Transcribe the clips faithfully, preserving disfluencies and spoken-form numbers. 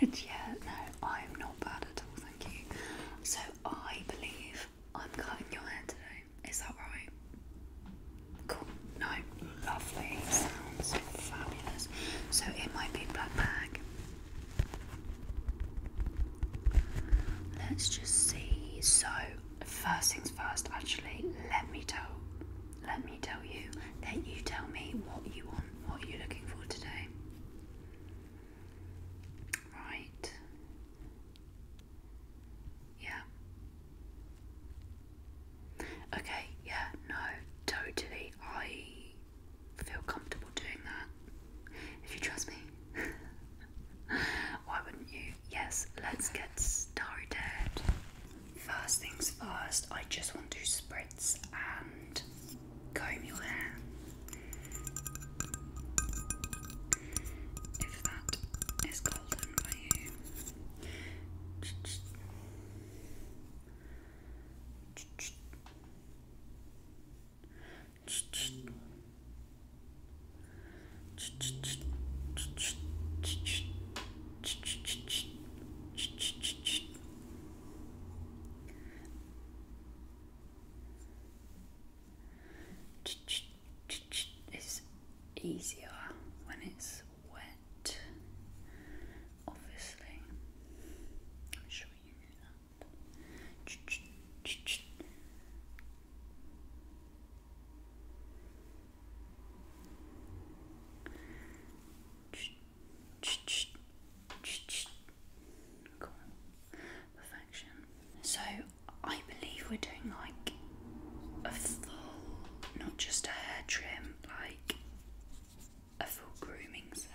Yeah, no, I'm not bad at all, thank you. So I believe I'm cutting your hair today. Is that right? Cool. No, lovely. Sounds fabulous. So it might be black bag. Let's just see. So first things first. Actually, let me tell. Let me tell you. Let you tell me what you want. What you're looking for today. Right. Yeah. Okay, yeah, no, totally. I feel comfortable doing that. If you trust me. Why wouldn't you? Yes, let's get started. First things first, I just want to spritz and comb your hair. If that is golden for you. It's easier when it's wet, obviously. I'm sure you knew that. Cool. Perfection. So I believe we're doing like a full, not just a hair trim, like a full grooming session.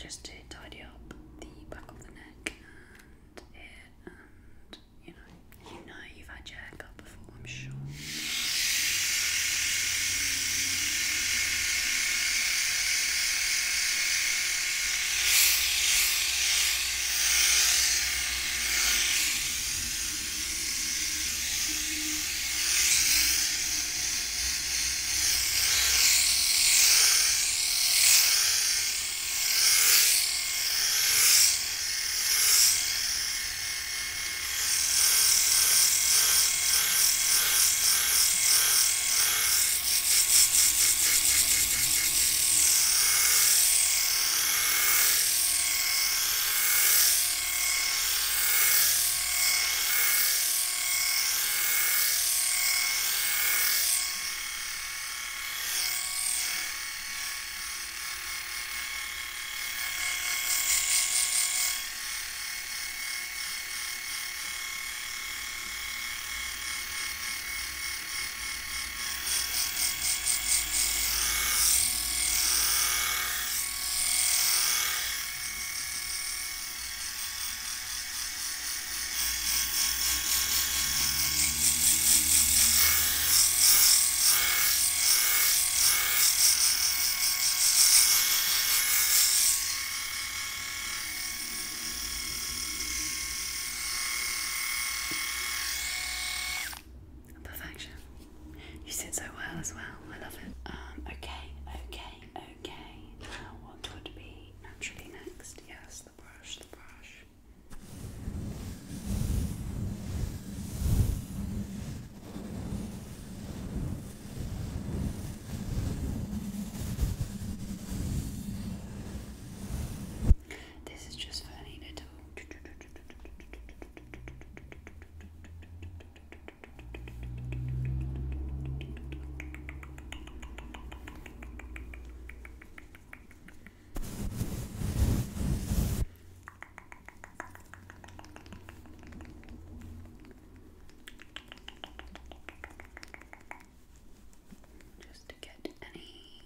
just to tidy up the back of the neck and here, and you know, you know you've had your haircut before, I'm sure. You sit so well as well, I love it. Um, okay, okay, okay. Now what would be naturally next? Yes, the brush, the brush. This is just for any little just to get any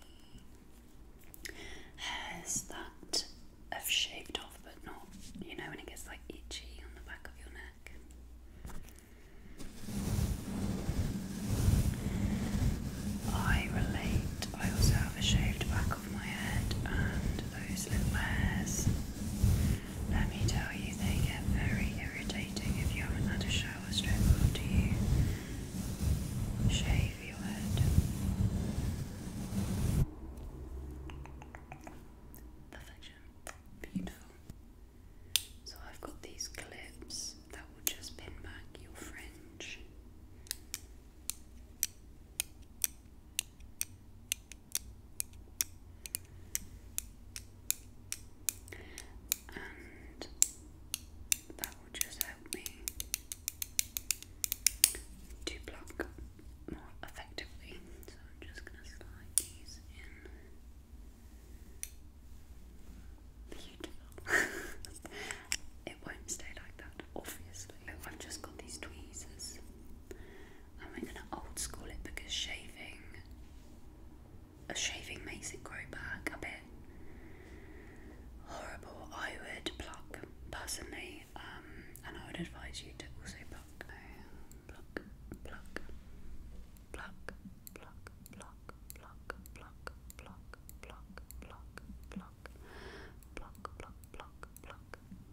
hairs that have shaved off but not, you know, when it gets like itchy on the back of your neck. I relate. I also have a shaved back of my head, and those little hairs, let me tell you, they get very irritating if you haven't had a shower straight after you shave your head. Perfection. Beautiful. So I've got these clips that will just pin back your fringe. And that will just help me to pluck more effectively. So I'm just going to slide these in. Beautiful. It won't stay like that, obviously. I've just got these tweezers, and we're going to old school it because shaving, a shaving makes it grow back a bit horrible. I would pluck personally, um, and I would advise you to also pluck. Pluck, pluck, pluck, pluck, pluck, pluck, pluck, pluck, pluck, pluck, pluck, pluck, pluck, pluck, pluck.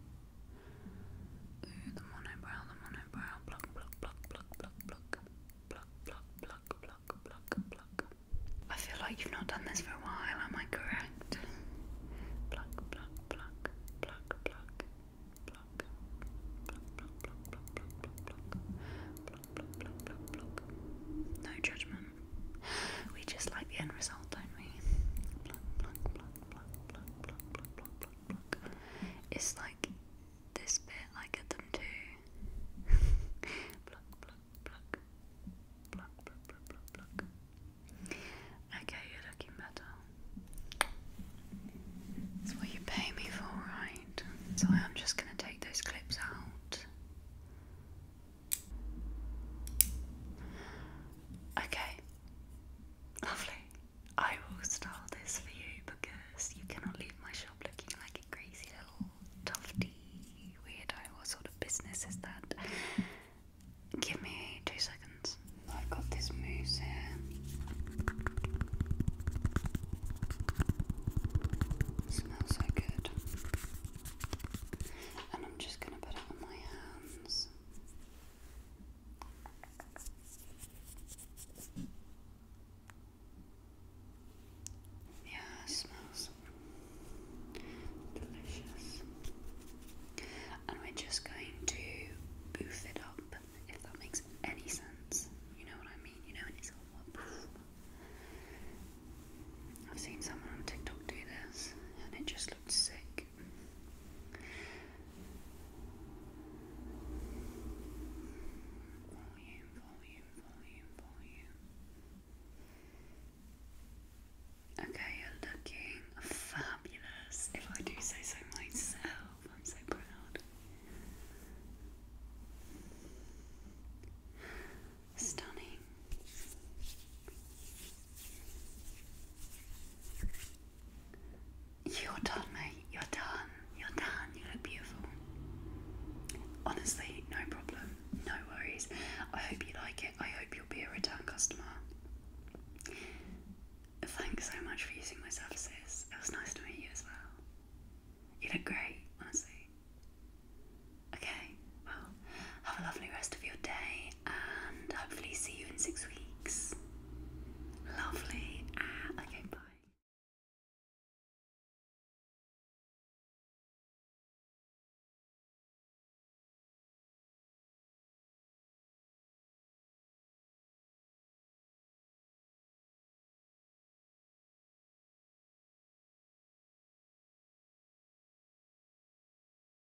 Ooh, the monobrow, the monobrow, pluck, pluck, pluck, pluck, pluck, pluck, pluck, pluck, pluck, pluck, pluck, pluck. I feel like you've not done this for a while, am I correct? Pluck, pluck, pluck, pluck, pluck, pluck, pluck, pluck, pluck, pluck, pluck, pluck, pluck, pluck, pluck, pluck, pluck, pluck. No judgment. We just like the end result, don't we? Pluck, pluck, pluck, pluck, pluck, pluck, pluck, pluck, pluck, pluck. It's like this bit I get them too. Pluck, pluck, pluck, pluck, pluck, pluck, pluck, pluck. Okay, you're looking better. That's what you pay me for, right? So I